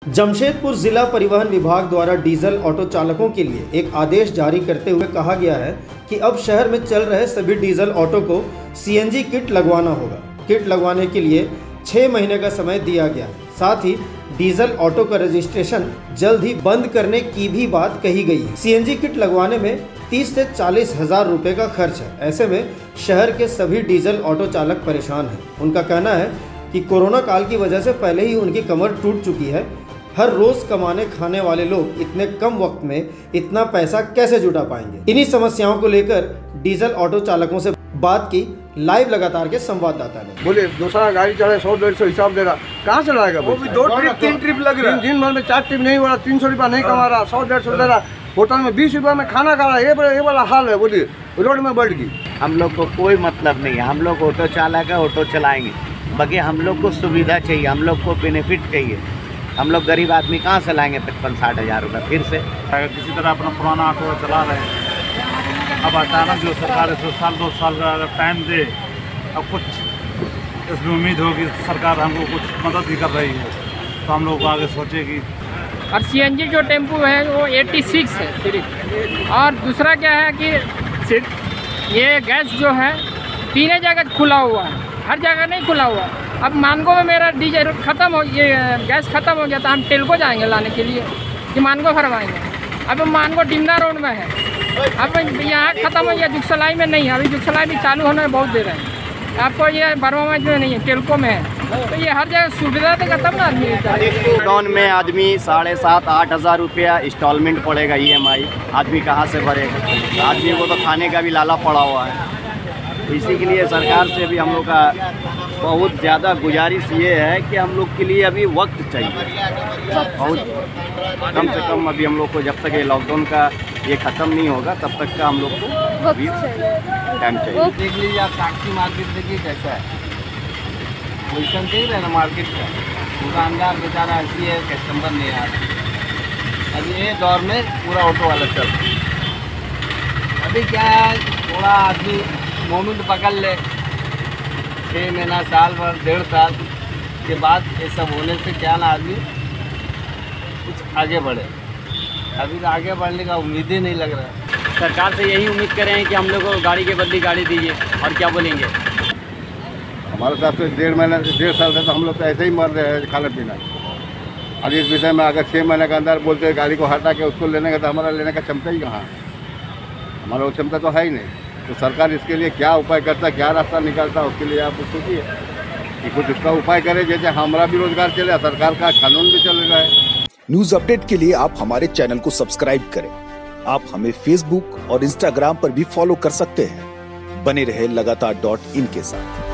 जमशेदपुर जिला परिवहन विभाग द्वारा डीजल ऑटो चालकों के लिए एक आदेश जारी करते हुए कहा गया है कि अब शहर में चल रहे सभी डीजल ऑटो को सीएनजी किट लगवाना होगा। किट लगवाने के लिए 6 महीने का समय दिया गया है। साथ ही डीजल ऑटो का रजिस्ट्रेशन जल्द ही बंद करने की भी बात कही गई है। सीएनजी किट लगवाने में 30 से 40 हजार रुपये का खर्च है। ऐसे में शहर के सभी डीजल ऑटो चालक परेशान हैं। उनका कहना है कि कोरोना काल की वजह से पहले ही उनकी कमर टूट चुकी है। हर रोज कमाने खाने वाले लोग इतने कम वक्त में इतना पैसा कैसे जुटा पाएंगे। इन्हीं समस्याओं को लेकर डीजल ऑटो चालकों से बात की लाइव लगातार के संवाददाता ने। बोले दूसरा गाड़ी चले 100-150 हिसाब दे रहा, कहाँ से लाएगा? वो भी 2 ट्रिप 3 ट्रिप लग रहा है। दिन भर में 4 ट्रिप नहीं हो रहा, 300 रुपया नहीं कमा रहा, 100-150 दे रहा। होटल में 20 रुपया में खाना खा रहा है। ये वाला हाल है। बोलिए रोड में बढ़ गई। हम लोग को कोई मतलब नहीं है। हम लोग ऑटो चालक है, ऑटो चलाएंगे। बाकी हम लोग को सुविधा चाहिए, हम लोग को बेनिफिट चाहिए। हम लोग गरीब आदमी कहाँ से लाएंगे 55-60 हज़ार रुपये फिर से? अगर किसी तरह अपना पुराना ऑटो चला रहे हैं, अब अचानक जो सरकार 1 साल 2 साल का अगर टाइम दे, अब कुछ इसमें उम्मीद हो कि सरकार हमको कुछ मदद भी कर रही है, तो हम लोग आगे सोचेगी। और सीएनजी जो टेम्पो है वो 86 है सिर्फ। और दूसरा क्या है कि ये गैस जो है 3 जगह खुला हुआ है, हर जगह नहीं खुला हुआ। अब मानगो में मेरा डीजल ख़त्म हो, ये गैस ख़त्म हो गया तो हम टेल्को जाएंगे लाने के लिए कि मानगो भरवाएंगे। अब मानगो डिमना रोड में है, अब यहाँ ख़त्म हो गया, जुगसलाई में नहीं है। अभी जुगसलाई भी चालू होने में बहुत देर है। आपको ये बरवामाज में नहीं है, टेल्को में है। तो ये हर जगह सुविधा देगा तब ना आदमी। लॉकडाउन में आदमी 7,500-8 हज़ार रुपया इंस्टॉलमेंट पड़ेगा EMI। आदमी कहाँ से भरेगा? आदमी को तो खाने का भी लाला पड़ा हुआ है। इसी के लिए सरकार से भी हम लोग का बहुत ज़्यादा गुजारिश ये है कि हम लोग के लिए अभी वक्त चाहिए, बहुत कम से कम। अभी हम लोग को जब तक ये लॉकडाउन का ये ख़त्म नहीं होगा तब तक का हम लोग को अभी टाइम चाहिए। देख लीजिए आप साक्षी मार्केट देखिए कैसा है, पोजिशन देख रहे हैं ना मार्केट का। दुकानदार बेचारा ऐसी है, कस्टमर नहीं आ रहा। अभी ये दौर में पूरा ऑटो वाला चल रहा है। अभी क्या है, थोड़ा आदमी मोमेंट पकड़ ले, 6 महीना, साल भर, 1.5 साल के बाद ये सब होने से क्या ना आदमी कुछ आगे बढ़े। अभी तो आगे बढ़ने का उम्मीद ही नहीं लग रहा है। सरकार से यही उम्मीद कर रहे हैं कि हम लोग को गाड़ी के बदले गाड़ी दीजिए, और क्या बोलेंगे। हमारे साथ तो 1.5 साल से तो हम लोग तो ऐसे ही मर रहे हैं खाना पीना। और इस विषय में अगर 6 महीने के अंदर बोलते हैं गाड़ी को हटा के उसको लेने का, तो हमारा लेने का क्षमता ही कहाँ है? हमारा वो क्षमता तो है ही नहीं। तो सरकार इसके लिए क्या उपाय करता, क्या रास्ता निकालता, उसके लिए आप सोचिए कि कुछ इसका उपाय करें, जैसे हमारा भी रोजगार चले, सरकार का कानून भी चल रहा है। न्यूज अपडेट के लिए आप हमारे चैनल को सब्सक्राइब करें। आप हमें फेसबुक और इंस्टाग्राम पर भी फॉलो कर सकते हैं। बने रहे लगातार .in के साथ।